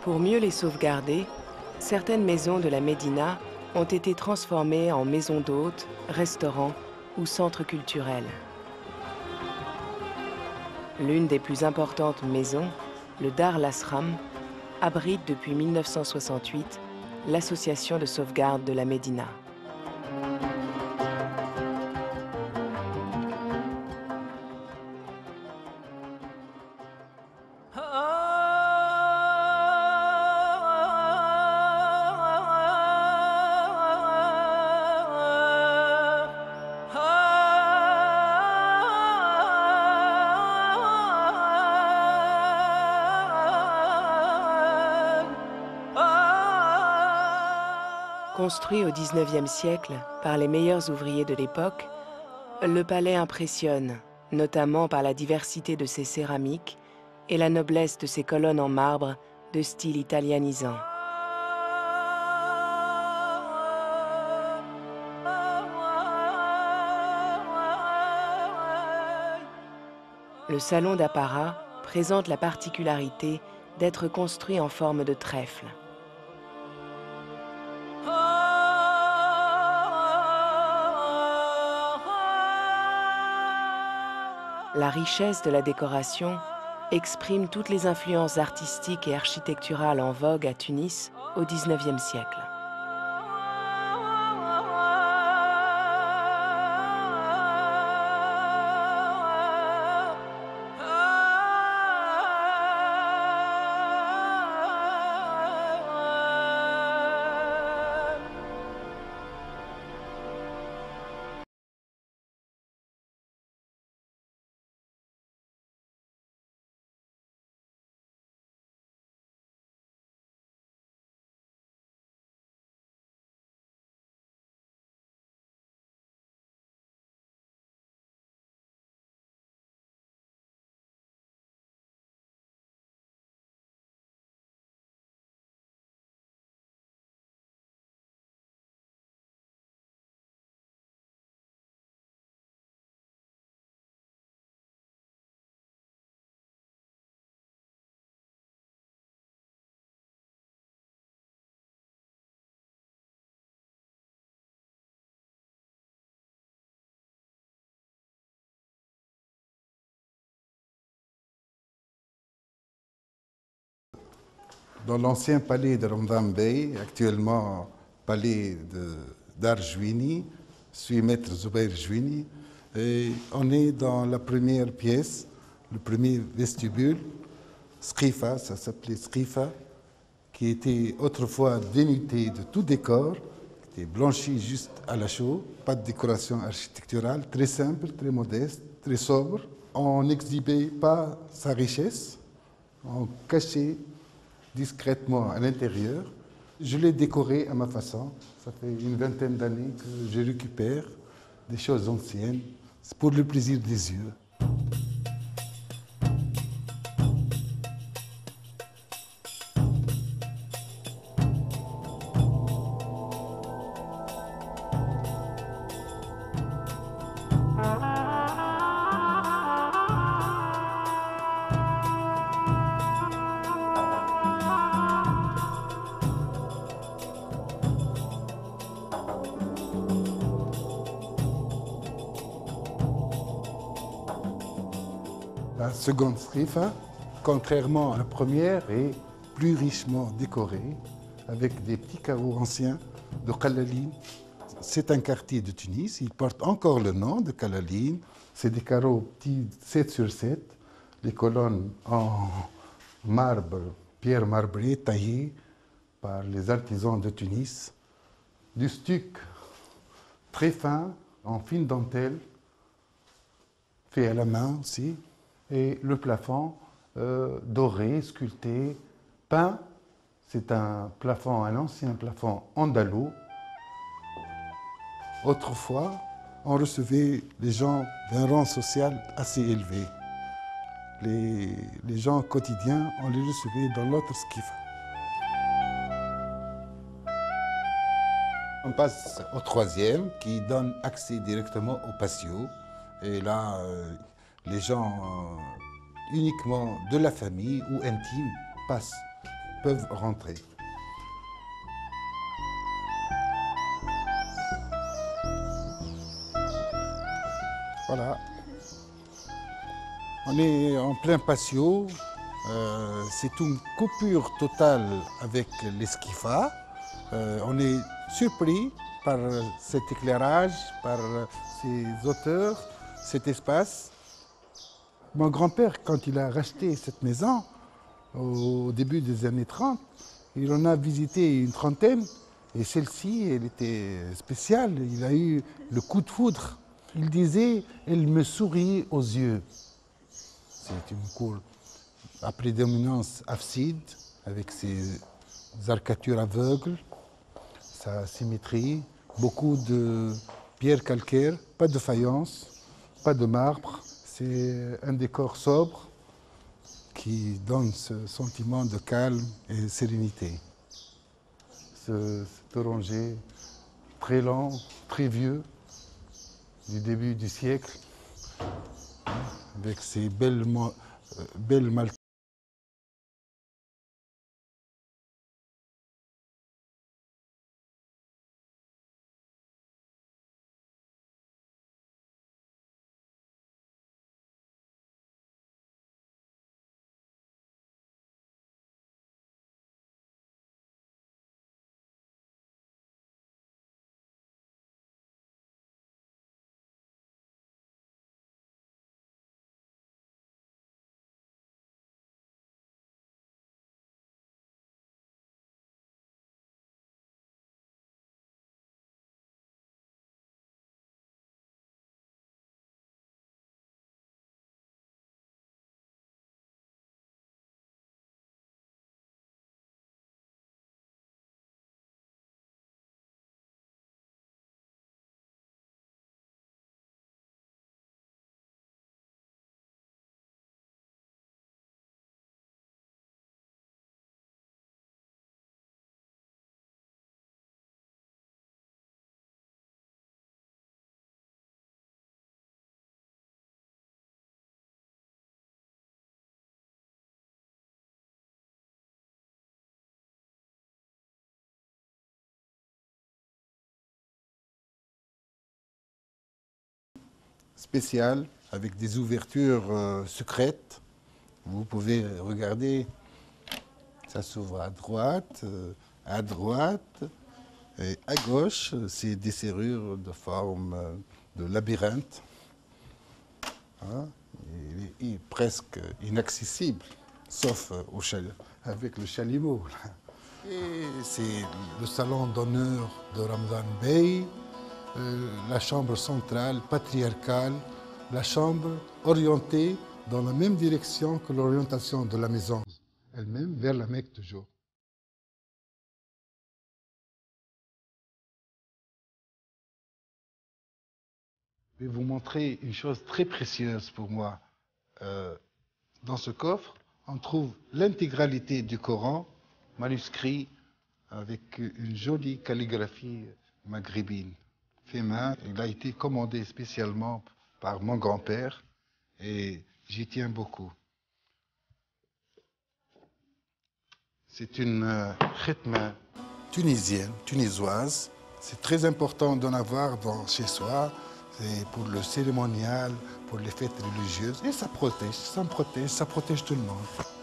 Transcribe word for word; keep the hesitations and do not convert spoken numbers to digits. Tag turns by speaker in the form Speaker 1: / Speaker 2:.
Speaker 1: Pour mieux les sauvegarder, certaines maisons de la Médina ont été transformées en maisons d'hôtes, restaurants ou centres culturels. L'une des plus importantes maisons, le Dar al-Asram, abrite depuis mille neuf cent soixante-huit l'association de sauvegarde de la Médina. Construit au dix-neuvième siècle par les meilleurs ouvriers de l'époque, le palais impressionne, notamment par la diversité de ses céramiques et la noblesse de ses colonnes en marbre de style italianisant. Le salon d'apparat présente la particularité d'être construit en forme de trèfle. La richesse de la décoration exprime toutes les influences artistiques et architecturales en vogue à Tunis au dix-neuvième siècle.
Speaker 2: Dans l'ancien palais de Ramdan Bey, actuellement palais d'Ar Jouini, je suis maître Zoubair Jouini, et on est dans la première pièce, le premier vestibule, Sqifa, ça s'appelait Sqifa, qui était autrefois dénudé de tout décor, qui était blanchi juste à la chaux, pas de décoration architecturale, très simple, très modeste, très sobre. On n'exhibait pas sa richesse, on cachait discrètement à l'intérieur. Je l'ai décoré à ma façon. Ça fait une vingtaine d'années que je récupère des choses anciennes. C'est pour le plaisir des yeux. La seconde Sqifa, contrairement à la première, est plus richement décorée avec des petits carreaux anciens de Qalaline. C'est un quartier de Tunis, il porte encore le nom de Qalaline. C'est des carreaux petits sept sur sept, les colonnes en marbre, pierre marbrée taillée par les artisans de Tunis. Du stuc très fin, en fine dentelle, fait à la main aussi. Et le plafond euh, doré, sculpté, peint. C'est un plafond, un ancien plafond andalou. Autrefois, on recevait les gens d'un rang social assez élevé. Les, les gens quotidiens, on les recevait dans l'autre Sqifa. On passe au troisième qui donne accès directement au patio. Et là, euh, les gens euh, uniquement de la famille ou intimes passent peuvent rentrer. Voilà. On est en plein patio. Euh, c'est une coupure totale avec l'esquifa. Euh, on est surpris par cet éclairage, par ces hauteurs, cet espace. Mon grand-père, quand il a racheté cette maison, au début des années trente, il en a visité une trentaine. Et celle-ci, elle était spéciale. Il a eu le coup de foudre. Il disait, elle me sourit aux yeux. C'est une cour à prédominance abside, avec ses arcatures aveugles, sa symétrie, beaucoup de pierres calcaires, pas de faïence, pas de marbre. C'est un décor sobre qui donne ce sentiment de calme et de sérénité. Ce, cet oranger très lent, très vieux, du début du siècle, avec ses belles, euh, belles maltées. Spécial, avec des ouvertures euh, secrètes. Vous pouvez regarder, ça s'ouvre à droite, euh, à droite, et à gauche, c'est des serrures de forme euh, de labyrinthe. Hein? Il, est, il est presque inaccessible, sauf euh, au chal avec le chalumeau. Et c'est le salon d'honneur de Ramzan Bey. Euh, la chambre centrale, patriarcale, la chambre orientée dans la même direction que l'orientation de la maison elle-même, vers la Mecque toujours. Je vais vous montrer une chose très précieuse pour moi. Euh, dans ce coffre, on trouve l'intégralité du Coran, manuscrit avec une jolie calligraphie maghrébine. Fait main, il a été commandé spécialement par mon grand-père et j'y tiens beaucoup. C'est une euh, rythme tunisienne, tunisoise. C'est très important d'en avoir dans, chez soi. C'est pour le cérémonial, pour les fêtes religieuses. Et ça protège, ça me protège, ça protège tout le monde.